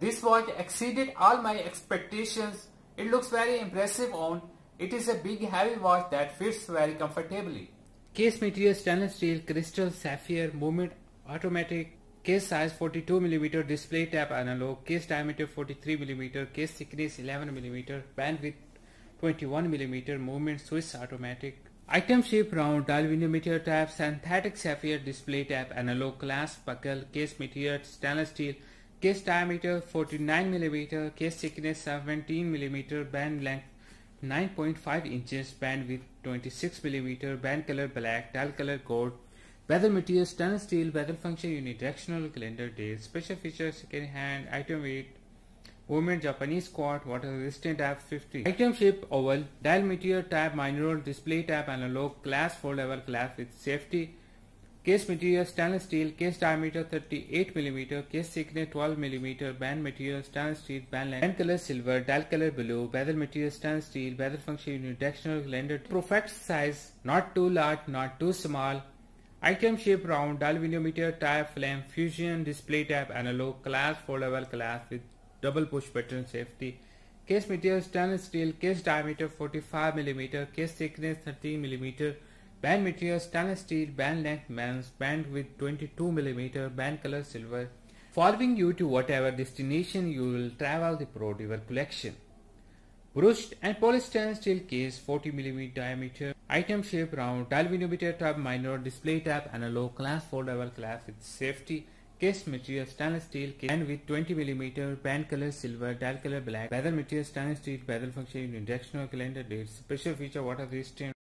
This watch exceeded all my expectations. It looks very impressive on. It is a big heavy watch that fits very comfortably. Case material stainless steel, crystal, sapphire, movement automatic, case size 42mm, display tap analog, case diameter 43mm, case thickness 11mm, bandwidth 21mm, movement Swiss automatic. Item shape round, aluminum meter type, synthetic sapphire, display tap analog, clasp buckle, case material stainless steel, case diameter 49mm, case thickness 17mm, band length 9.5 inches, bandwidth 26mm, band color black, dial color gold, bezel material stainless steel, bezel function unidirectional, calendar date, special features second hand, item weight, movement Japanese quad, water resistant type 50. Item shape oval, dial material type minor, display type analog, glass foldable glass with safety. Case material stainless steel, case diameter 38mm, case thickness 12mm, band material stainless steel, band length, band color silver, dial color blue, bezel material stainless steel, bezel function unidirectional, calendar, perfect size, not too large, not too small. Item shape round, aluminum meter type flame, fusion, display type analog, glass foldable glass with double push button safety. Case material stainless steel, case diameter 45mm, case thickness 30mm, band material stainless steel, band length men's, band with 22mm, band color silver. Following you to whatever destination you will travel, the Pro your collection. Brushed and polished stainless steel case 40mm diameter. Item shape round, aluminum meter type minor, display type analog, glass foldable glass with safety. Case material stainless steel, band with 20mm, band color silver, dial color black, bezel material stainless steel, bezel function unidirectional, calendar date, special feature water resistant.